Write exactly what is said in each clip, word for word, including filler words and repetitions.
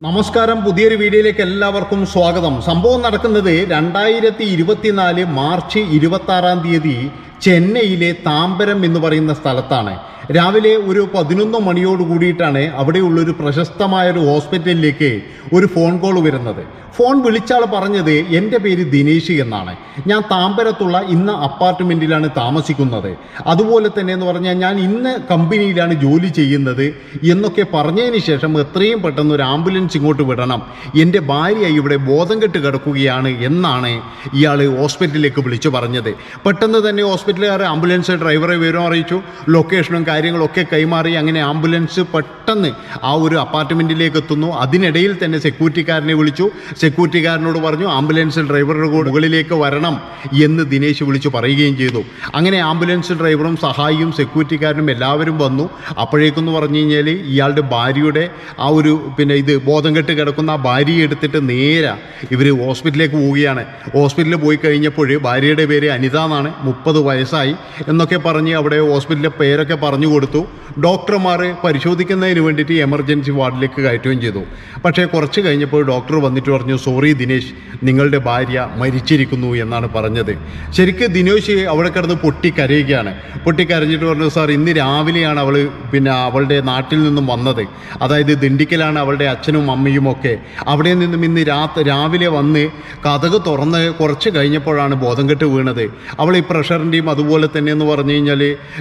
നമസ്കാരം, പുതിയൊരു വീഡിയോയിലേക്ക് എല്ലാവർക്കും സ്വാഗതം. സംഭവം നടക്കുന്നത് രണ്ടായിരത്തി ഇരുപത്തിനാല് മാർച്ച് ഇരുപത്തി ആറാം തീയതി ചെന്നൈയിലെ താമ്പരം എന്ന് പറയുന്ന സ്ഥലത്താണ്. രാവിലെ ഒരു പതിനൊന്ന് മണിയോട് കൂടിയിട്ടാണ് അവിടെയുള്ളൊരു പ്രശസ്തമായൊരു ഹോസ്പിറ്റലിലേക്ക് ഒരു ഫോൺ കോൾ വരുന്നത്. ഫോൺ വിളിച്ചാൾ പറഞ്ഞത് എൻ്റെ പേര് ദിനേശ് എന്നാണ്, ഞാൻ താമ്പരത്തുള്ള ഇന്ന അപ്പാർട്ട്മെൻറ്റിലാണ് താമസിക്കുന്നത്, അതുപോലെ തന്നെ എന്ന് പറഞ്ഞാൽ ഞാൻ ഇന്ന കമ്പനിയിലാണ് ജോലി ചെയ്യുന്നത് എന്നൊക്കെ പറഞ്ഞതിന് ശേഷം എത്രയും പെട്ടെന്ന് ഒരു ആംബുലൻസ് ഇങ്ങോട്ട് വിടണം, എൻ്റെ ഭാര്യ ഇവിടെ ബോധം കെട്ട് കിടക്കുകയാണ് എന്നാണ് ഇയാൾ ഹോസ്പിറ്റലിലേക്ക് വിളിച്ചു പറഞ്ഞത്. പെട്ടെന്ന് തന്നെ ഹോസ്പിറ്റലുകാർ ആംബുലൻസ് ഡ്രൈവറെ വിവരം അറിയിച്ചു, ലൊക്കേഷനും കാര്യങ്ങളൊക്കെ കൈമാറി. അങ്ങനെ ആംബുലൻസ് പെട്ടെന്ന് ആ ഒരു അപ്പാർട്ട്മെൻറ്റിലേക്ക് എത്തുന്നു. അതിനിടയിൽ തന്നെ സെക്യൂരിറ്റിക്കാരനെ വിളിച്ചു. സെക്യൂരിറ്റിക്കാരനോട് പറഞ്ഞു ആംബുലൻസ് ഡ്രൈവറുടെ മുകളിലേക്ക് വരണം എന്ന് ദിനേശ് വിളിച്ചു പറയുകയും ചെയ്തു. അങ്ങനെ ആംബുലൻസ് ഡ്രൈവറും സഹായിയും സെക്യൂരിറ്റിക്കാരനും എല്ലാവരും വന്നു. അപ്പോഴേക്കെന്ന് പറഞ്ഞു കഴിഞ്ഞാൽ ഇയാളുടെ ഭാര്യയുടെ ആ ഒരു പിന്നെ ഇത് ബോധം കെട്ട് കിടക്കുന്ന ആ ഭാര്യയെ എടുത്തിട്ട് നേരെ ഇവർ ഹോസ്പിറ്റലിലേക്ക് പോവുകയാണ്. ഹോസ്പിറ്റലിൽ പോയി കഴിഞ്ഞപ്പോൾ ഭാര്യയുടെ പേര് അനിത എന്നാണ്, മുപ്പത് വയസ്സായി എന്നൊക്കെ പറഞ്ഞ് അവിടെ ഹോസ്പിറ്റലിലെ പേരൊക്കെ പറഞ്ഞു കൊടുത്തു. ഡോക്ടർമാർ പരിശോധിക്കുന്നതിന് വേണ്ടിയിട്ട് എമർജൻസി വാർഡിലേക്ക് കയറ്റുകയും ചെയ്തു. പക്ഷേ കുറച്ച് കഴിഞ്ഞപ്പോൾ ഡോക്ടർ വന്നിട്ട് പറഞ്ഞു, സോറി ദിനേശ്, നിങ്ങളുടെ ഭാര്യ മരിച്ചിരിക്കുന്നു എന്നാണ് പറഞ്ഞത്. ശരിക്കും ദിനേശ് അവിടെ കിടന്ന് പൊട്ടിക്കരയുകയാണ്. പൊട്ടിക്കരഞ്ഞിട്ട് പറഞ്ഞു, സാർ ഇന്ന് രാവിലെയാണ് അവൾ പിന്നെ അവളുടെ നാട്ടിൽ നിന്നും വന്നത്, അതായത് ദിണ്ടിക്കലാണ് അവളുടെ അച്ഛനും അമ്മയും ഒക്കെ. അവിടെ നിന്നും ഇന്ന് രാത്രി രാവിലെ വന്ന് കതക് തുറന്ന് കുറച്ച് കഴിഞ്ഞപ്പോഴാണ് ബോധം കെട്ട് വീണത്. അവൾ ഈ പ്രഷറിൻ്റെയും അതുപോലെ തന്നെ എന്ന് പറഞ്ഞു കഴിഞ്ഞാൽ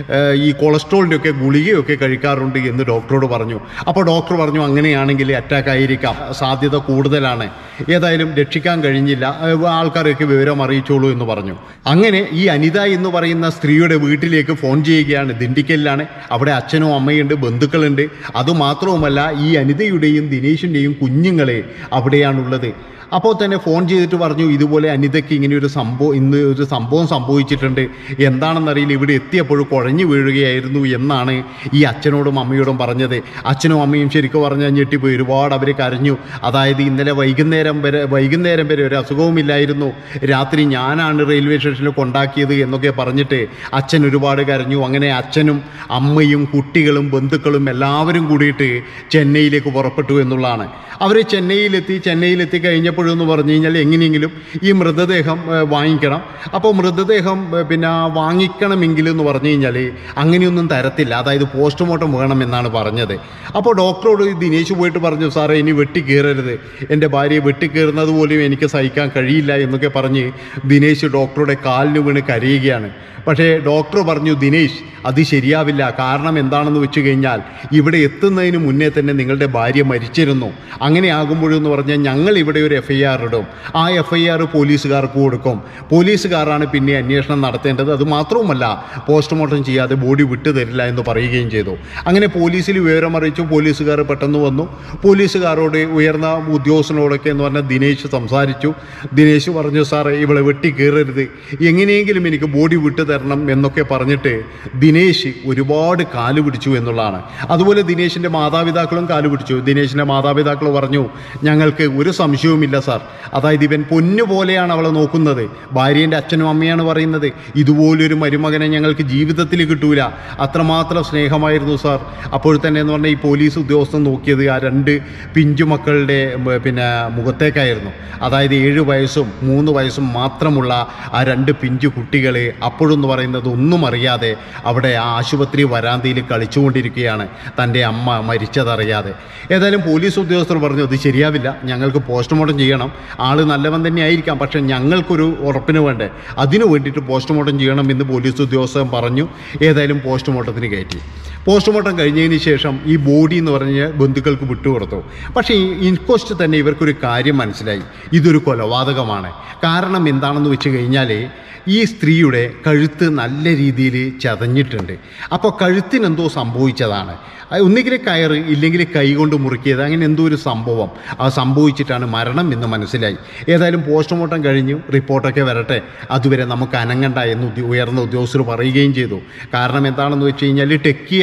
ഈ കൊളസ്ട്രോളിൻ്റെ ഒക്കെ ഗുളികയൊക്കെ കഴിക്കാറുണ്ട് എന്ന് ഡോക്ടറോട് പറഞ്ഞു. അപ്പോൾ ഡോക്ടർ പറഞ്ഞു, അങ്ങനെയാണെങ്കിൽ അറ്റാക്ക് ആയിരിക്കാം, സാധ്യത കൂടുതലാണ്, ഏതായാലും രക്ഷിക്കാൻ കഴിഞ്ഞില്ല, ആൾക്കാരൊക്കെ വിവരം അറിയിച്ചോളൂ എന്ന് പറഞ്ഞു. അങ്ങനെ ഈ അനിത എന്ന് പറയുന്ന സ്ത്രീയുടെ വീട്ടിലേക്ക് ഫോൺ ചെയ്യുകയാണ്. ദിണ്ടിക്കലിലാണ്, അവിടെ അച്ഛനും അമ്മയുണ്ട്, ബന്ധുക്കളുണ്ട്. അതുമാത്രവുമല്ല ഈ അനിതയുടെയും ദിനേശിൻ്റെയും കുഞ്ഞുങ്ങളെ അവിടെയാണുള്ളത്. അപ്പോൾ തന്നെ ഫോൺ ചെയ്തിട്ട് പറഞ്ഞു, ഇതുപോലെ അനിതയ്ക്ക് ഇങ്ങനെ ഒരു സംഭവം ഇന്ന് ഒരു സംഭവം സംഭവിച്ചിട്ടുണ്ട്, എന്താണെന്നറിയില്ല, ഇവിടെ എത്തിയപ്പോഴും കുഴഞ്ഞു വീഴുകയായിരുന്നു എന്നാണ് ഈ അച്ഛനോടും അമ്മയോടും പറഞ്ഞത്. അച്ഛനും അമ്മയും ശരിക്കും പറഞ്ഞാൽ ഞെട്ടിപ്പോയി, ഒരുപാട് അവർ കരഞ്ഞു. അതായത് ഇന്നലെ വൈകുന്നേരം വരെ വൈകുന്നേരം വരെ ഒരു അസുഖവുമില്ലായിരുന്നു, രാത്രി ഞാനാണ് റെയിൽവേ സ്റ്റേഷനിൽ കൊണ്ടാക്കിയത് എന്നൊക്കെ പറഞ്ഞിട്ട് അച്ഛൻ ഒരുപാട് കരഞ്ഞു. അങ്ങനെ അച്ഛനും അമ്മയും കുട്ടികളും ബന്ധുക്കളും എല്ലാവരും കൂടിയിട്ട് ചെന്നൈയിലേക്ക് പുറപ്പെട്ടു എന്നുള്ളതാണ്. അവർ ചെന്നൈയിലെത്തി ചെന്നൈയിലെത്തി കഴിഞ്ഞപ്പോഴെന്ന് പറഞ്ഞു കഴിഞ്ഞാൽ എങ്ങനെയെങ്കിലും ഈ മൃതദേഹം വാങ്ങിക്കണം. അപ്പോൾ മൃതദേഹം പിന്നെ വാങ്ങിക്കണമെങ്കിൽ എന്ന് പറഞ്ഞു കഴിഞ്ഞാൽ അങ്ങനെയൊന്നും തരത്തില്ല, അതായത് പോസ്റ്റ്മോർട്ടം വേണമെന്നാണ് പറഞ്ഞത്. അപ്പോൾ ഡോക്ടറോട് ദിനേശ് പോയിട്ട് പറഞ്ഞു, സാറേ ഇനി വെട്ടിക്കീറരുത്, എൻ്റെ ഭാര്യയെ വെട്ടിക്കീറുന്നത് പോലും എനിക്ക് സഹിക്കാൻ കഴിയില്ല എന്നൊക്കെ പറഞ്ഞ് ദിനേശ് ഡോക്ടറുടെ കാലിന് വീണ് കരയുകയാണ്. പക്ഷേ ഡോക്ടർ പറഞ്ഞു, ദിനേശ് അത് ശരിയാവില്ല, കാരണം എന്താണെന്ന് വെച്ച് കഴിഞ്ഞാൽ ഇവിടെ എത്തുന്നതിന് മുന്നേ തന്നെ നിങ്ങളുടെ ഭാര്യ മരിച്ചിരുന്നു. അങ്ങനെ ആകുമ്പോഴെന്ന് പറഞ്ഞാൽ ഞങ്ങൾ ഇവിടെ ഒരു എഫ് ഐ ആർ ഇടും, ആ എഫ് ഐ ആർ പോലീസുകാർക്ക് കൊടുക്കും, പോലീസുകാരാണ് പിന്നെ അന്വേഷണം നടത്തേണ്ടത്, അതുമാത്രവുമല്ല പോസ്റ്റ്മോർട്ടം ചെയ്യാതെ ബോഡി വിട്ടു തരില്ല എന്ന് പറയുകയും ചെയ്തു. അങ്ങനെ പോലീസിൽ വിവരം അറിയിച്ചു. പോലീസുകാർ പെട്ടെന്ന് വന്നു. പോലീസുകാരോട് ഉയർന്ന ഉദ്യോഗസ്ഥനോടൊക്കെ എന്ന് പറഞ്ഞാൽ ദിനേശ് സംസാരിച്ചു. ദിനേശ് പറഞ്ഞു, സാറേ ഇവളെ വെട്ടി കീറരുത്, എങ്ങനെയെങ്കിലും എനിക്ക് ബോഡി വിട്ടു തരണം എന്നൊക്കെ പറഞ്ഞിട്ട് ദിനേശ് ഒരുപാട് കാല് പിടിച്ചു എന്നുള്ളതാണ്. അതുപോലെ ദിനേശിൻ്റെ മാതാപിതാക്കളും കാല് പിടിച്ചു. ദിനേശിൻ്റെ മാതാപിതാക്കൾ പറഞ്ഞു, ഞങ്ങൾക്ക് ഒരു സംശയവുമില്ല സാർ, അതായത് ഇവൻ പൊന്നു പോലെയാണ് അവളെ നോക്കുന്നത്, ഭാര്യേൻ്റെ അച്ഛനും അമ്മയാണ് പറയുന്നത്, ഇതുപോലൊരു മരുമകനെ ഞങ്ങൾക്ക് ജീവിതത്തിൽ കിട്ടൂല, അത്രമാത്രം സ്നേഹമായിരുന്നു സാർ. അപ്പോൾ തന്നെ എന്ന് പറഞ്ഞാൽ ഈ പോലീസ് ഉദ്യോഗസ്ഥൻ നോക്കിയത് ആ രണ്ട് പിഞ്ചു മക്കളുടെ പിന്നെ മുഖത്തേക്കായിരുന്നു. അതായത് ഏഴ് വയസ്സും മൂന്ന് വയസ്സും മാത്രമുള്ള ആ രണ്ട് പിഞ്ചു കുട്ടികളെ അപ്പോഴെന്ന് പറയുന്നത് ഒന്നും അറിയാതെ അവിടെ ആ ആശുപത്രി വരാന്തയിൽ കളിച്ചുകൊണ്ടിരിക്കുകയാണ്, തൻ്റെ അമ്മ മരിച്ചതറിയാതെ. ഏതായാലും പോലീസ് ഉദ്യോഗസ്ഥർ പറഞ്ഞു, അത് ശരിയാവില്ല, ഞങ്ങൾക്ക് പോസ്റ്റ്മോർട്ടം ചെയ്യണം, ആൾ നല്ലവൻ തന്നെ ആയിരിക്കാം, പക്ഷേ ഞങ്ങൾക്കൊരു ഉറപ്പിന് വേണ്ടേ, അതിനു വേണ്ടിയിട്ട് പോസ്റ്റ്മോർട്ടം ചെയ്യണം എന്ന് പോലീസ് ഉദ്യോഗസ്ഥൻ പറഞ്ഞു. ഏതായാലും പോസ്റ്റ്മോർട്ടത്തിന് കയറ്റി. പോസ്റ്റ്മോർട്ടം കഴിഞ്ഞതിന് ശേഷം ഈ ബോഡി എന്ന് പറഞ്ഞ് ബന്ധുക്കൾക്ക് വിട്ടുകൊടുത്തു. പക്ഷേ ഈ ഇൻക്വസ്റ്റ് തന്നെ ഇവർക്കൊരു കാര്യം മനസ്സിലായി, ഇതൊരു കൊലപാതകമാണ്. കാരണം എന്താണെന്ന് വെച്ച് കഴിഞ്ഞാൽ ഈ സ്ത്രീയുടെ കഴുത്ത് നല്ല രീതിയിൽ ചതഞ്ഞിട്ടുണ്ട്. അപ്പോൾ കഴുത്തിനെന്തോ സംഭവിച്ചതാണ്, ഒന്നുകിൽ കയറ് ഇല്ലെങ്കിൽ കൈ കൊണ്ട് മുറുക്കിയത്, അങ്ങനെ എന്തോ ഒരു സംഭവം അത് സംഭവിച്ചിട്ടാണ് മരണം എന്ന് മനസ്സിലായി. ഏതായാലും പോസ്റ്റ്മോർട്ടം കഴിഞ്ഞു, റിപ്പോർട്ടൊക്കെ വരട്ടെ, അതുവരെ നമുക്ക് അനങ്ങണ്ട എന്ന് ഉയർന്ന ഉദ്യോഗസ്ഥർ പറയുകയും ചെയ്തു. കാരണം എന്താണെന്ന് വെച്ച് കഴിഞ്ഞാൽ ടെക്കിയാണ്,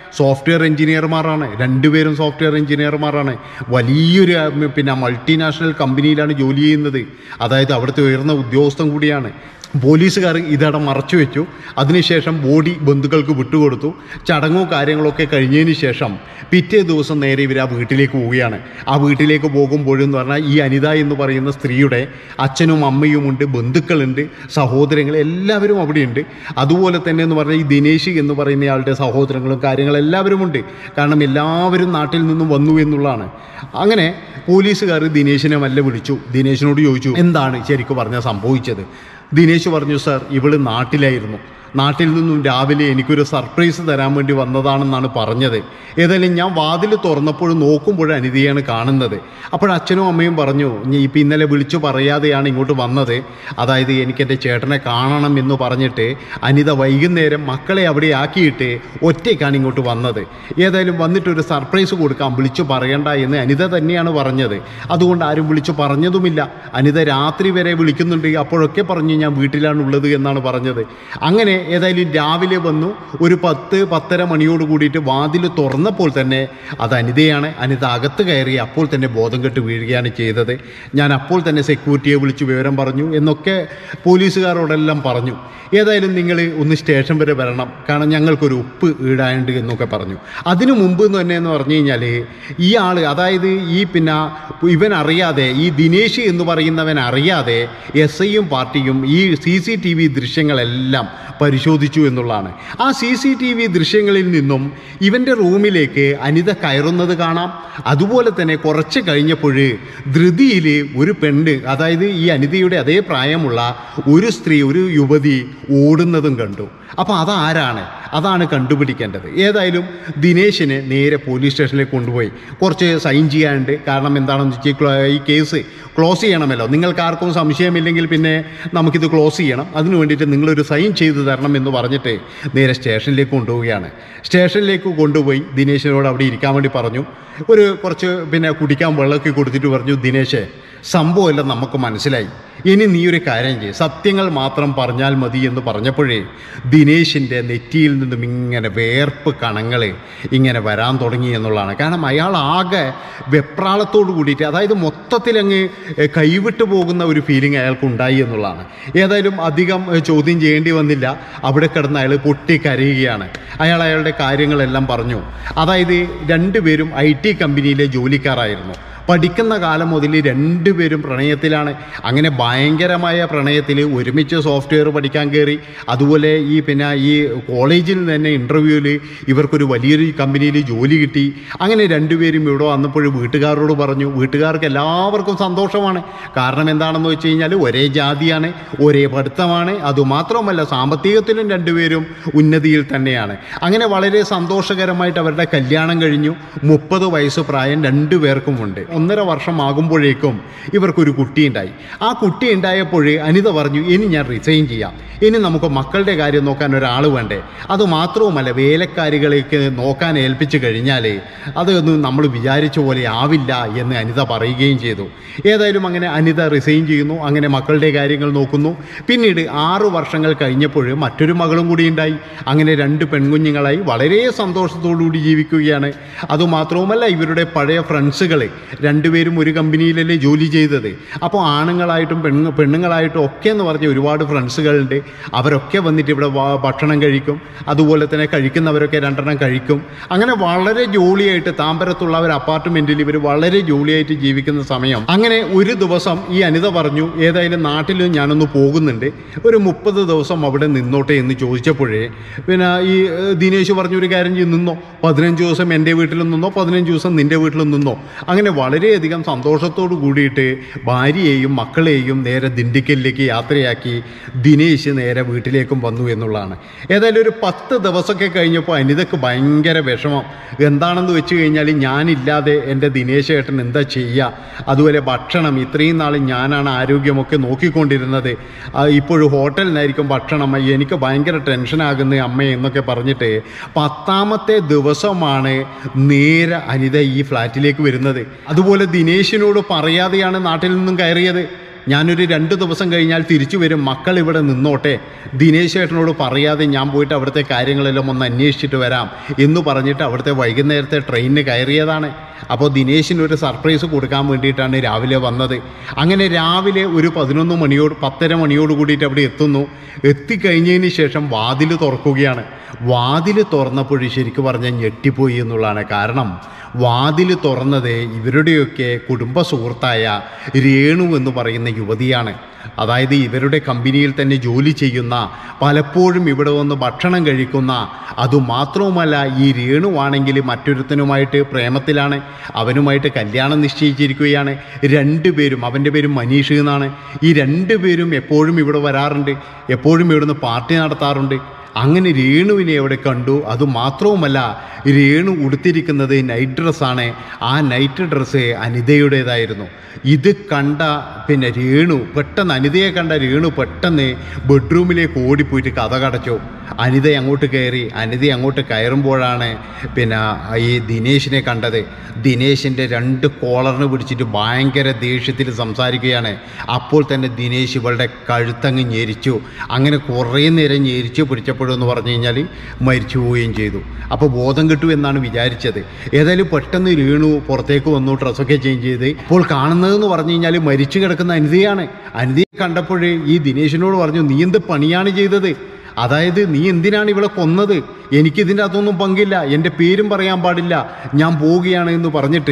സോഫ്റ്റ്വെയർ എഞ്ചിനീയർമാരാണ്, രണ്ടുപേരും സോഫ്റ്റ്വെയർ എഞ്ചിനീയർമാരാണ്. വലിയൊരു പിന്നെ മൾട്ടിനാഷണൽ കമ്പനിയിലാണ് ജോലി ചെയ്യുന്നത്. അതായത് അവിടുത്തെ ഉയർന്ന ഉദ്യോഗസ്ഥൻ കൂടിയാണ്. പോലീസുകാർ ഇതവിടെ മറച്ചു വെച്ചു. അതിനുശേഷം ബോഡി ബന്ധുക്കൾക്ക് വിട്ടുകൊടുത്തു. ചടങ്ങോ കാര്യങ്ങളൊക്കെ കഴിഞ്ഞതിന് ശേഷം പിറ്റേ ദിവസം നേരെ ഇവർ ആ വീട്ടിലേക്ക് പോവുകയാണ്. ആ വീട്ടിലേക്ക് പോകുമ്പോഴെന്ന് പറഞ്ഞാൽ ഈ അനിത എന്ന് പറയുന്ന സ്ത്രീയുടെ അച്ഛനും അമ്മയുമുണ്ട്, ബന്ധുക്കളുണ്ട്, സഹോദരങ്ങൾ എല്ലാവരും അവിടെയുണ്ട്. അതുപോലെ തന്നെ എന്ന് പറഞ്ഞാൽ ഈ ദിനേശ് എന്ന് പറയുന്നയാളുടെ സഹോദരങ്ങളും കാര്യങ്ങളെല്ലാവരും ഉണ്ട്. കാരണം എല്ലാവരും നാട്ടിൽ നിന്നും വന്നു എന്നുള്ളതാണ്. അങ്ങനെ പോലീസുകാർ ദിനേശിനെ വല്ല വിളിച്ചു. ദിനേശിനോട് ചോദിച്ചു, എന്താണ് ശരിക്കും പറഞ്ഞാൽ സംഭവിച്ചത്? ദിനേശ് പറഞ്ഞു, സാർ ഇവള് നാട്ടിലായിരുന്നു. നാട്ടിൽ നിന്നും രാവിലെ എനിക്കൊരു സർപ്രൈസ് തരാൻ വേണ്ടി വന്നതാണെന്നാണ് പറഞ്ഞത്. ഏതായാലും ഞാൻ വാതിൽ തുറന്നപ്പോൾ നോക്കുമ്പോൾ അനിതയാണ് കാണുന്നത്. അപ്പോൾ അച്ഛനും അമ്മയും പറഞ്ഞു, ഇപ്പം ഇന്നലെ വിളിച്ചു പറയാതെയാണ് ഇങ്ങോട്ട് വന്നത്. അതായത് എനിക്ക് എൻ്റെ ചേട്ടനെ കാണണം എന്ന് പറഞ്ഞിട്ട് അനിത വൈകുന്നേരം മക്കളെ അവിടെ ആക്കിയിട്ട് ഒറ്റയ്ക്കാണ് ഇങ്ങോട്ട് വന്നത്. ഏതായാലും വന്നിട്ടൊരു സർപ്രൈസ് കൊടുക്കാം, വിളിച്ചു പറയണ്ട എന്ന് അനിത തന്നെയാണ് പറഞ്ഞത്. അതുകൊണ്ട് ആരും വിളിച്ചു പറഞ്ഞതുമില്ല. അനിത രാത്രി വരെ വിളിക്കുന്നുണ്ട്. അപ്പോഴൊക്കെ പറഞ്ഞു ഞാൻ വീട്ടിലാണുള്ളത് എന്നാണ് പറഞ്ഞത്. അങ്ങനെ ഏതായാലും രാവിലെ വന്നു. ഒരു പത്ത് പത്തര മണിയോട് കൂടിയിട്ട് വാതിൽ തുറന്നപ്പോൾ തന്നെ അത് അനിതയാണ്. അനിത അകത്ത് കയറി അപ്പോൾ തന്നെ ബോധം കെട്ട് വീഴുകയാണ് ചെയ്തത്. ഞാൻ അപ്പോൾ തന്നെ സെക്യൂരിറ്റിയെ വിളിച്ച് വിവരം പറഞ്ഞു എന്നൊക്കെ പോലീസുകാരോടെല്ലാം പറഞ്ഞു. ഏതായാലും നിങ്ങൾ ഒന്ന് സ്റ്റേഷൻ വരെ വരണം, കാരണം ഞങ്ങൾക്കൊരു ഉപ്പ് ഈടായുണ്ട് എന്നൊക്കെ പറഞ്ഞു. അതിനു മുമ്പ് തന്നെ എന്ന് പറഞ്ഞു കഴിഞ്ഞാൽ ഈ ആൾ, അതായത് ഈ പിന്നെ ഇവൻ അറിയാതെ, ഈ ദിനേശ് എന്ന് പറയുന്നവൻ അറിയാതെ എസ് ഐയും പാർട്ടിയും ഈ സി സി ടി വി ദൃശ്യങ്ങളെല്ലാം പരിശോധിച്ചു എന്നുള്ളതാണ്. ആ സി സി ടി വി ദൃശ്യങ്ങളിൽ നിന്നും ഇവൻ്റെ റൂമിലേക്ക് അനിത കയറുന്നത് കാണാം. അതുപോലെ തന്നെ കുറച്ച് കഴിഞ്ഞപ്പോൾ ധൃതിയിൽ ഒരു പെണ്ണ്, അതായത് ഈ അനിതയുടെ അതേ പ്രായമുള്ള ഒരു സ്ത്രീ, ഒരു യുവതി ഓടുന്നതും കണ്ടു. അപ്പോൾ അതാരാണ്? അതാണ് കണ്ടുപിടിക്കേണ്ടത്. ഏതായാലും ദിനേശിനെ നേരെ പോലീസ് സ്റ്റേഷനിലേക്ക് കൊണ്ടുപോയി. കുറച്ച് സൈൻ ചെയ്യാനുണ്ട്. കാരണം എന്താണെന്ന് വെച്ചാൽ ഈ കേസ് ക്ലോസ് ചെയ്യണമല്ലോ. നിങ്ങൾക്ക് ആർക്കും സംശയമില്ലെങ്കിൽ പിന്നെ നമുക്കിത് ക്ലോസ് ചെയ്യണം. അതിനു വേണ്ടിയിട്ട് നിങ്ങളൊരു സൈൻ ചെയ്ത് തരണം എന്ന് പറഞ്ഞിട്ട് നേരെ സ്റ്റേഷനിലേക്ക് കൊണ്ടുപോവുകയാണ്. സ്റ്റേഷനിലേക്ക് കൊണ്ടുപോയി ദിനേശിനോട് അവിടെ ഇരിക്കാൻ വേണ്ടി പറഞ്ഞു. ഒരു കുറച്ച് പിന്നെ കുടിക്കാൻ വെള്ളമൊക്കെ കൊടുത്തിട്ട് പറഞ്ഞു, ദിനേശേ സംഭവമെല്ലാം നമുക്ക് മനസ്സിലായി, ഇനി നീ ഒരു കാര്യം ചെയ്യും, സത്യങ്ങൾ മാത്രം പറഞ്ഞാൽ മതി എന്ന് പറഞ്ഞപ്പോഴേ ദിനേശിൻ്റെ നെറ്റിയിൽ നിന്നും ഇങ്ങനെ വേർപ്പ് കണങ്ങൾ ഇങ്ങനെ വരാൻ തുടങ്ങി എന്നുള്ളതാണ്. കാരണം അയാൾ ആകെ വെപ്രാളത്തോട് കൂടിയിട്ട്, അതായത് മൊത്തത്തിലങ്ങ് കൈവിട്ടു പോകുന്ന ഒരു ഫീലിംഗ് അയാൾക്കുണ്ടായി എന്നുള്ളതാണ്. ഏതായാലും അധികം ചോദ്യം ചെയ്യേണ്ടി വന്നില്ല. അവിടെ കിടന്ന് അയാൾ പൊട്ടിക്കരയുകയാണ്. അയാൾ അയാളുടെ കാര്യങ്ങളെല്ലാം പറഞ്ഞു. അതായത് രണ്ടുപേരും ഐ ടി കമ്പനിയിലെ ജോലിക്കാരായിരുന്നു. പഠിക്കുന്ന കാലം മുതൽ രണ്ടുപേരും പ്രണയത്തിലാണ്. അങ്ങനെ ഭയങ്കരമായ പ്രണയത്തിൽ ഒരുമിച്ച് സോഫ്റ്റ്വെയർ പഠിക്കാൻ കയറി. അതുപോലെ ഈ പിന്നെ ഈ കോളേജിൽ തന്നെ ഇൻ്റർവ്യൂവിൽ ഇവർക്കൊരു വലിയൊരു കമ്പനിയിൽ ജോലി കിട്ടി. അങ്ങനെ രണ്ടുപേരും ഇവിടെ വന്നപ്പോൾ വീട്ടുകാരോട് പറഞ്ഞു. വീട്ടുകാർക്ക് എല്ലാവർക്കും സന്തോഷമാണ്. കാരണം എന്താണെന്ന് വെച്ച് കഴിഞ്ഞാൽ ഒരേ ജാതിയാണ്, ഒരേ പഠിത്തമാണ്, അതുമാത്രമല്ല സാമ്പത്തികത്തിലും രണ്ടുപേരും ഉന്നതിയിൽ തന്നെയാണ്. അങ്ങനെ വളരെ സന്തോഷകരമായിട്ട് അവരുടെ കല്യാണം കഴിഞ്ഞു. മുപ്പത് വയസ്സ് പ്രായം രണ്ടുപേർക്കുമുണ്ട്. ഒന്നര വർഷം ആകുമ്പോഴേക്കും ഇവർക്കൊരു കുട്ടിയുണ്ടായി. ആ കുട്ടി ഉണ്ടായപ്പോൾ അനിത പറഞ്ഞു, ഇനി ഞാൻ റിസൈൻ ചെയ്യാം, ഇനി നമുക്ക് മക്കളുടെ കാര്യം നോക്കാൻ ഒരാൾ വേണ്ടേ. അതുമാത്രവുമല്ല വേലക്കാരികളേക്ക് നോക്കാൻ ഏൽപ്പിച്ചു കഴിഞ്ഞാൽ അതൊന്നും നമ്മൾ വിചാരിച്ച പോലെ ആവില്ല എന്ന് അനിത പറയുകയും ചെയ്തു. ഏതായാലും അങ്ങനെ അനിത റിസൈൻ ചെയ്യുന്നു. അങ്ങനെ മക്കളുടെ കാര്യങ്ങൾ നോക്കുന്നു. പിന്നീട് ആറു വർഷങ്ങൾ കഴിഞ്ഞപ്പോൾ മറ്റൊരു മകളും കൂടി ഉണ്ടായി. അങ്ങനെ രണ്ട് പെൺകുഞ്ഞുങ്ങളായി വളരെ സന്തോഷത്തോടുകൂടി ജീവിക്കുകയാണ്. അതുമാത്രവുമല്ല ഇവരുടെ പഴയ ഫ്രണ്ട്സുകൾ രണ്ടുപേരും ഒരു കമ്പനിയിലല്ലേ ജോലി ചെയ്തത്. അപ്പോൾ ആണുങ്ങളായിട്ടും പെണ്ണു പെണ്ണുങ്ങളായിട്ടും ഒക്കെ എന്ന് പറഞ്ഞ ഒരുപാട് ഫ്രണ്ട്സുകളുണ്ട്. അവരൊക്കെ വന്നിട്ട് ഇവിടെ ഭക്ഷണം കഴിക്കും. അതുപോലെ തന്നെ കഴിക്കുന്നവരൊക്കെ രണ്ടെണ്ണം കഴിക്കും. അങ്ങനെ വളരെ ജോളിയായിട്ട് താമ്പരത്തുള്ള ഒരു അപ്പാർട്ട്മെൻറ്റിൽ ഇവർ വളരെ ജോളിയായിട്ട് ജീവിക്കുന്ന സമയം അങ്ങനെ ഒരു ദിവസം ഈ അനിത പറഞ്ഞു, ഏതായാലും നാട്ടിൽ ഞാനൊന്ന് പോകുന്നുണ്ട്, ഒരു മുപ്പത് ദിവസം അവിടെ നിന്നോട്ടെ എന്ന് ചോദിച്ചപ്പോഴേ പിന്നെ ഈ ദിനേശ് പറഞ്ഞൊരു കാര്യം ചെയ്ത് നിന്നോ, പതിനഞ്ച് ദിവസം എൻ്റെ വീട്ടിലും നിന്നോ, പതിനഞ്ച് ദിവസം നിൻ്റെ വീട്ടിലും നിന്നോ. അങ്ങനെ വളരെയധികം സന്തോഷത്തോടു കൂടിയിട്ട് ഭാര്യയെയും മക്കളെയും നേരെ ദിണ്ടിക്കലിലേക്ക് യാത്രയാക്കി ദിനേശ് നേരെ വീട്ടിലേക്കും വന്നു എന്നുള്ളതാണ്. ഏതായാലും ഒരു പത്ത് ദിവസമൊക്കെ കഴിഞ്ഞപ്പോൾ അനിതക്ക് ഭയങ്കര വിഷമം. എന്താണെന്ന് വെച്ച് കഴിഞ്ഞാൽ ഞാനില്ലാതെ എൻ്റെ ദിനേശ് ഏട്ടൻ എന്താ ചെയ്യുക, അതുപോലെ ഭക്ഷണം ഇത്രയും നാൾ ഞാനാണ് ആരോഗ്യമൊക്കെ നോക്കിക്കൊണ്ടിരുന്നത്, ഇപ്പോഴും ഹോട്ടലിനായിരിക്കും ഭക്ഷണം, എനിക്ക് ഭയങ്കര ടെൻഷനാകുന്ന അമ്മ എന്നൊക്കെ പറഞ്ഞിട്ട് പത്താമത്തെ ദിവസമാണ് നേരെ അനിത ഈ ഫ്ലാറ്റിലേക്ക് വരുന്നത്. അതുപോലെ ദിനേശിനോട് പറയാതെയാണ് നാട്ടിൽ നിന്നും കയറിയത്. ഞാനൊരു രണ്ട് ദിവസം കഴിഞ്ഞാൽ തിരിച്ചു വരും, മക്കൾ ഇവിടെ നിന്നോട്ടെ, ദിനേശ് ചേട്ടനോട് പറയാതെ ഞാൻ പോയിട്ട് അവിടുത്തെ കാര്യങ്ങളെല്ലാം ഒന്ന് അന്വേഷിച്ചിട്ട് വരാം എന്ന് പറഞ്ഞിട്ട് അവിടുത്തെ വൈകുന്നേരത്തെ ട്രെയിനിന് കയറിയതാണ്. അപ്പോൾ ദിനേശിനൊരു സർപ്രൈസ് കൊടുക്കാൻ വേണ്ടിയിട്ടാണ് രാവിലെ വന്നത്. അങ്ങനെ രാവിലെ ഒരു പതിനൊന്ന് മണിയോട് പത്തര മണിയോട് കൂടിയിട്ട് അവിടെ എത്തുന്നു. എത്തിക്കഴിഞ്ഞതിന് ശേഷം വാതിൽ തുറക്കുകയാണ്. വാതിൽ തുറന്നപ്പോൾ ശരിക്കും പറഞ്ഞാൽ ഞെട്ടിപ്പോയി എന്നുള്ളതാണ്. കാരണം വാതിൽ തുറന്നത് ഇവരുടെയൊക്കെ കുടുംബ സുഹൃത്തായ രേണു എന്ന് പറയുന്ന യുവതിയാണ്. അതായത് ഇവരുടെ കമ്പനിയിൽ തന്നെ ജോലി ചെയ്യുന്ന, പലപ്പോഴും ഇവിടെ വന്ന് ഭക്ഷണം കഴിക്കുന്ന, അതുമാത്രവുമല്ല ഈ രേണുവാണെങ്കിൽ മറ്റൊരുത്തനുമായിട്ട് പ്രേമത്തിലാണ്, അവനുമായിട്ട് കല്യാണം നിശ്ചയിച്ചിരിക്കുകയാണ്. രണ്ടുപേരും, അവൻ്റെ പേരും മനീഷ് എന്നാണ്. ഈ രണ്ടുപേരും എപ്പോഴും ഇവിടെ വരാറുണ്ട്, എപ്പോഴും ഇവിടുന്ന് പാർട്ടി നടത്താറുണ്ട്. അങ്ങനെ രേണുവിനെ അവിടെ കണ്ടു. അതുമാത്രവുമല്ല, രേണു ഉടുത്തിരിക്കുന്നത് നൈറ്റ് ഡ്രസ്സാണ്. ആ നൈറ്റ് ഡ്രസ്സ് അനിതയുടേതായിരുന്നു. ഇത് കണ്ട പിന്നെ രേണു പെട്ടെന്ന്, അനിതയെ കണ്ട രേണു പെട്ടെന്ന് ബെഡ്റൂമിലേക്ക് ഓടിപ്പോയിട്ട് കഥ കടച്ചു. അനിത അങ്ങോട്ട് കയറി. അനിത അങ്ങോട്ട് കയറുമ്പോഴാണ് പിന്നെ ഈ ദിനേശിനെ കണ്ടത്. ദിനേശിൻ്റെ രണ്ട് കോളറിന് പിടിച്ചിട്ട് ഭയങ്കര ദേഷ്യത്തിൽ സംസാരിക്കുകയാണ്. അപ്പോൾ തന്നെ ദിനേശ് ഇവളുടെ കഴുത്തങ്ങ് ഞെരിച്ചു. അങ്ങനെ കുറേ നേരം ഞെരിച്ചു പിടിച്ചപ്പോഴെന്ന് പറഞ്ഞു കഴിഞ്ഞാൽ മരിച്ചു പോവുകയും ചെയ്തു. അപ്പോൾ ബോധം കിട്ടു എന്നാണ് വിചാരിച്ചത്. ഏതായാലും പെട്ടെന്ന് രേണു പുറത്തേക്ക് വന്നു, ഡ്രസ്സൊക്കെ ചേഞ്ച് ചെയ്ത്. ഇപ്പോൾ കാണുന്നതെന്ന് പറഞ്ഞു കഴിഞ്ഞാൽ മരിച്ചു കിടക്കുന്ന അനിതയാണ്. അനിതയെ കണ്ടപ്പോൾ ഈ ദിനേശിനോട് പറഞ്ഞു, നീ എന്ത് പണിയാണ് ചെയ്തത്? അതായത് നീ എന്തിനാണ് ഇവളെ കൊന്നത്? എനിക്കിതിൻ്റെ അകത്തൊന്നും പങ്കില്ല, എൻ്റെ പേരും പറയാൻ പാടില്ല, ഞാൻ പോവുകയാണ് എന്ന് പറഞ്ഞിട്ട്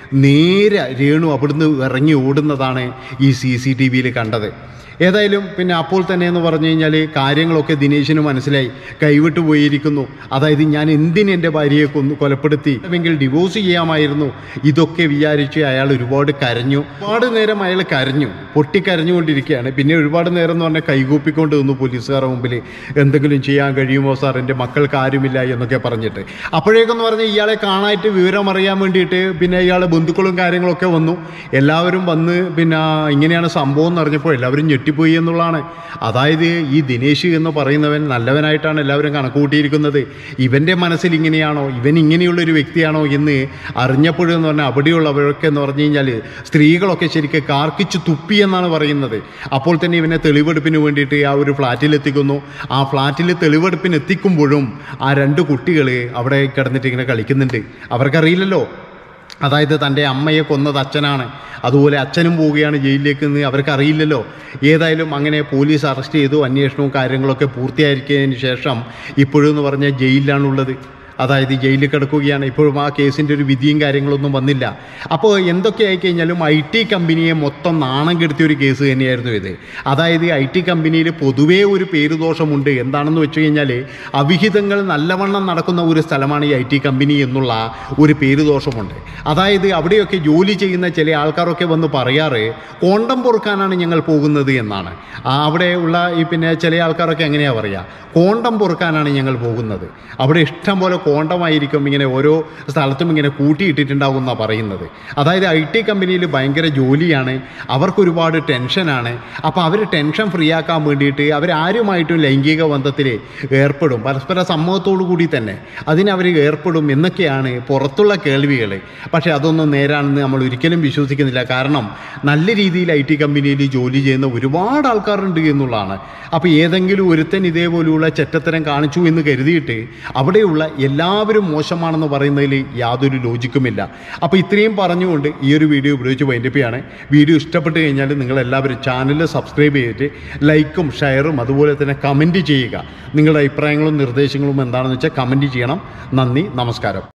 നേരെ രേണു അവിടുന്ന് ഇറങ്ങി ഓടുന്നതാണ് ഈ സി സി ടി വിയിൽ കണ്ടത്. ഏതായാലും പിന്നെ അപ്പോൾ തന്നെ എന്ന് പറഞ്ഞു കഴിഞ്ഞാൽ കാര്യങ്ങളൊക്കെ ദിനേശിന് മനസ്സിലായി. കൈവിട്ടു പോയിരിക്കുന്നു. അതായത് ഞാൻ എന്തിന് എൻ്റെ ഭാര്യയെ കൊന്നു കൊലപ്പെടുത്തി, എങ്കിൽ ഡിവോഴ്സ് ചെയ്യാമായിരുന്നു. ഇതൊക്കെ വിചാരിച്ച് അയാൾ ഒരുപാട് കരഞ്ഞു. ഒരുപാട് നേരം അയാൾ കരഞ്ഞു, പൊട്ടിക്കരഞ്ഞുകൊണ്ടിരിക്കുകയാണ്. പിന്നെ ഒരുപാട് നേരം എന്ന് പറഞ്ഞാൽ കൈകൂപ്പിക്കൊണ്ട് നിന്നു പോലീസുകാരുടെ മുമ്പിൽ. എന്തെങ്കിലും ചെയ്യാൻ കഴിയുമോ സാർ, എൻ്റെ മക്കൾക്ക് ആരുമില്ല എന്നൊക്കെ പറഞ്ഞിട്ട്. അപ്പോഴേക്കെന്ന് പറഞ്ഞാൽ ഇയാളെ കാണാനായിട്ട് വിവരം അറിയാൻ വേണ്ടിയിട്ട് പിന്നെ ഇയാളെ ബന്ധുക്കളും കാര്യങ്ങളൊക്കെ വന്നു. എല്ലാവരും വന്ന് പിന്നെ ഇങ്ങനെയാണ് സംഭവം എന്ന് അറിഞ്ഞപ്പോൾ എല്ലാവരും ഞെട്ടിപ്പോയി എന്നുള്ളതാണ്. അതായത് ഈ ദിനേശ് എന്ന് പറയുന്നവൻ നല്ലവനായിട്ടാണ് എല്ലാവരും കണക്കുകൂട്ടിയിരിക്കുന്നത്. ഇവൻ്റെ മനസ്സിൽ ഇങ്ങനെയാണോ, ഇവൻ ഇങ്ങനെയുള്ളൊരു വ്യക്തിയാണോ എന്ന് അറിഞ്ഞപ്പോഴെന്ന് പറഞ്ഞാൽ അവിടെയുള്ളവരൊക്കെ എന്ന് പറഞ്ഞു കഴിഞ്ഞാൽ സ്ത്രീകളൊക്കെ ശരിക്കും കാർക്കിച്ച് തുപ്പി എന്നാണ് പറയുന്നത്. അപ്പോൾ തന്നെ ഇവനെ തെളിവെടുപ്പിന് വേണ്ടിയിട്ട് ആ ഒരു ഫ്ലാറ്റിലെത്തിക്കുന്നു. ആ ഫ്ലാറ്റിൽ തെളിവെടുപ്പിന് എത്തിക്കുമ്പോഴും ആ രണ്ട് കുട്ടികൾ അവിടെ കിടന്നിട്ട് ഇങ്ങനെ കളിക്കുന്നുണ്ട്. അവർക്കറിയില്ലല്ലോ അതായത് തൻ്റെ അമ്മയെ കൊന്നത് അച്ഛനാണ്, അതുപോലെ അച്ഛനും പോവുകയാണ് ജയിലിലേക്ക് എന്ന് അവർക്കറിയില്ലല്ലോ. ഏതായാലും അങ്ങനെ പോലീസ് അറസ്റ്റ് ചെയ്തു. അന്വേഷണവും കാര്യങ്ങളൊക്കെ പൂർത്തിയായിരിക്കുന്നതിന് ശേഷം ഇപ്പോഴെന്ന് പറഞ്ഞാൽ ജയിലിലാണുള്ളത്. അതായത് ജയിലിൽ കിടക്കുകയാണ്. ഇപ്പോഴും ആ കേസിൻ്റെ ഒരു വിധിയും കാര്യങ്ങളൊന്നും വന്നില്ല. അപ്പോൾ എന്തൊക്കെ ആയിക്കഴിഞ്ഞാലും ഐ ടി കമ്പനിയെ മൊത്തം നാണം കെടുത്തിയ ഒരു കേസ് തന്നെയായിരുന്നു ഇത്. അതായത് ഐ ടി കമ്പനിയിൽ പൊതുവേ ഒരു പേരുദോഷമുണ്ട്. എന്താണെന്ന് വെച്ച് കഴിഞ്ഞാൽ അവിഹിതങ്ങൾ നല്ലവണ്ണം നടക്കുന്ന ഒരു സ്ഥലമാണ് ഈ ഐ ടി കമ്പനി എന്നുള്ള ഒരു പേരുദോഷമുണ്ട്. അതായത് അവിടെയൊക്കെ ജോലി ചെയ്യുന്ന ചില ആൾക്കാരൊക്കെ വന്ന് പറയാറ് കോണ്ടം പൊറുക്കാനാണ് ഞങ്ങൾ പോകുന്നത് എന്നാണ്. അവിടെ ഉള്ള ഈ പിന്നെ ചില ആൾക്കാരൊക്കെ എങ്ങനെയാണ് പറയുക, കോണ്ടം പൊറുക്കാനാണ് ഞങ്ങൾ പോകുന്നത്. അവിടെ ഇഷ്ടം പോലെ കോണ്ടമായിരിക്കും ഇങ്ങനെ ഓരോ സ്ഥലത്തും ഇങ്ങനെ കൂട്ടിയിട്ടിട്ടുണ്ടാവും എന്നാണ് പറയുന്നത്. അതായത് ഐ ടി കമ്പനിയിൽ ഭയങ്കര ജോലിയാണ്, അവർക്കൊരുപാട് ടെൻഷനാണ്. അപ്പോൾ അവർ ടെൻഷൻ ഫ്രീ ആക്കാൻ വേണ്ടിയിട്ട് അവരാരുമായിട്ടും ലൈംഗിക ബന്ധത്തിൽ ഏർപ്പെടും, പരസ്പര സമ്മതത്തോടു കൂടി തന്നെ അതിനവർ ഏർപ്പെടും എന്നൊക്കെയാണ് പുറത്തുള്ള കേൾവികൾ. പക്ഷേ അതൊന്നും നേരാണെന്ന് നമ്മൾ ഒരിക്കലും വിശ്വസിക്കുന്നില്ല. കാരണം നല്ല രീതിയിൽ ഐ ടി കമ്പനിയിൽ ജോലി ചെയ്യുന്ന ഒരുപാട് ആൾക്കാരുണ്ട് എന്നുള്ളതാണ്. അപ്പോൾ ഏതെങ്കിലും ഒരുത്തൻ ഇതേപോലെയുള്ള ചെറ്റത്തരം കാണിച്ചു എന്ന് കരുതിയിട്ട് അവിടെയുള്ള എല്ലാവരും മോശമാണെന്ന് പറയുന്നതിൽ യാതൊരു ലോജിക്കുമില്ല. അപ്പോൾ ഇത്രയും പറഞ്ഞുകൊണ്ട് ഈ ഒരു വീഡിയോ ഉപയോഗിച്ച് വൈൻഡപ്പ് ചെയ്യാണ്. വീഡിയോ ഇഷ്ടപ്പെട്ട് കഴിഞ്ഞാൽ നിങ്ങളെല്ലാവരും ചാനൽ സബ്സ്ക്രൈബ് ചെയ്തിട്ട് ലൈക്കും ഷെയറും അതുപോലെ തന്നെ കമൻറ്റ് ചെയ്യുക. നിങ്ങളുടെ അഭിപ്രായങ്ങളും നിർദ്ദേശങ്ങളും എന്താണെന്ന് വെച്ചാൽ കമൻറ്റ് ചെയ്യണം. നന്ദി, നമസ്കാരം.